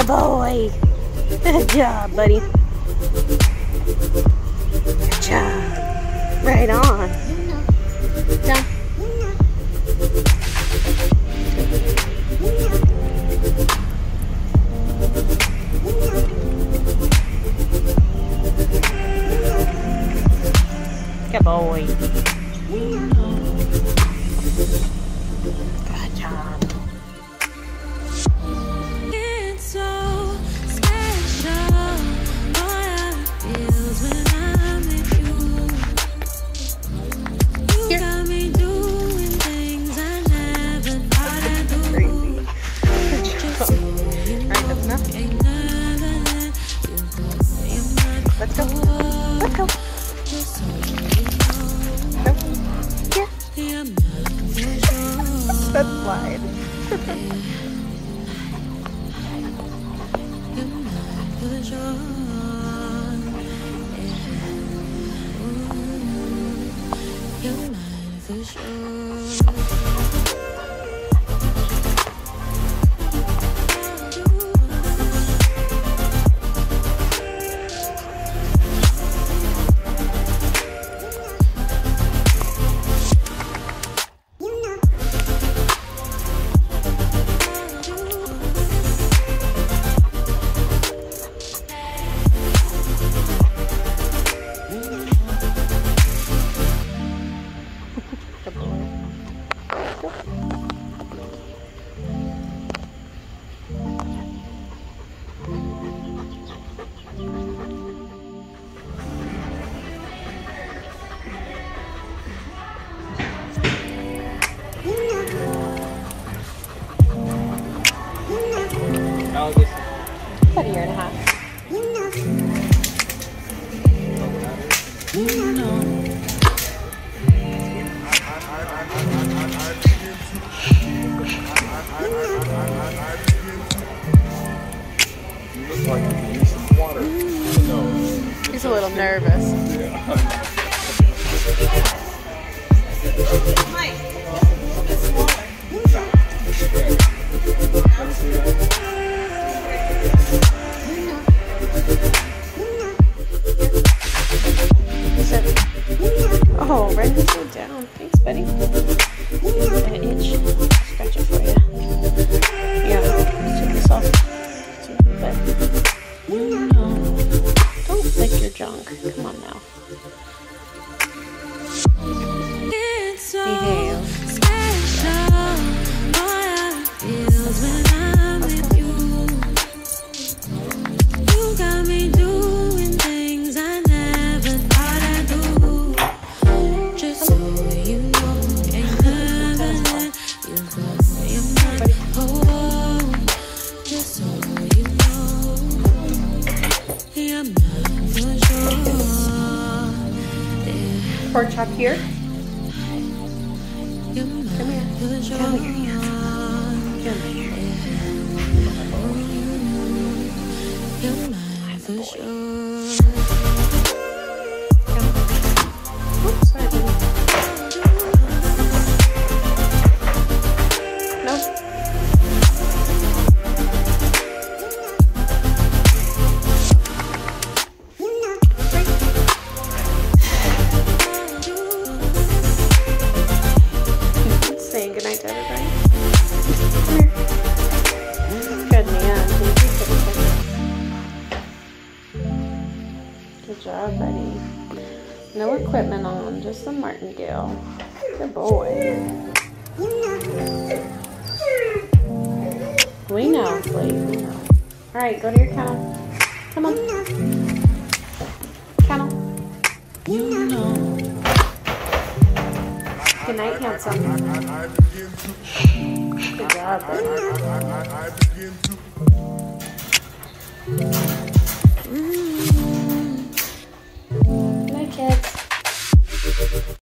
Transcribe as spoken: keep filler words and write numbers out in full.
Good boy. Good job, buddy. Good job. Right on. Down. Good boy. Good job. It's so special, boy, how it feels when I'm with you. You Here. got me doing things I never thought I'd do. Crazy. Good job. Alright, that's enough. Ain't never let you go. You're my Let's go. Let's go. just so Go. Here. you're my vision. Let's slide. You're my vision. You're mine for sure. Good boy. Go. About a year and a half. You look like you can use some water. No. He's a little nervous. He said, oh, right upside down. Thanks, buddy. That itch. Scratch it for you. Yeah, take this off. Take a bit. Don't lick your junk. Come on now. It's so Behave. special, boy, how it feels when I'm with you. You got me doing things I never thought I'd do. Just so you know, ain't never let you go. You're my home. Just so you know, you're mine for sure. Pork chop here. You're Come here. mine for sure. Come here, yes. Come here. You're mine for sure. Oops, sorry, buddy. No. Saying goodnight to everybody. Come here. Good man. Thank you for the kiss. Good job, buddy. No equipment on, just the martingale. Good boy. We know, please. We know. All right, go to your kennel. Come on. Kennel. You know. Good night, handsome. Good job, buddy. Good night, kids.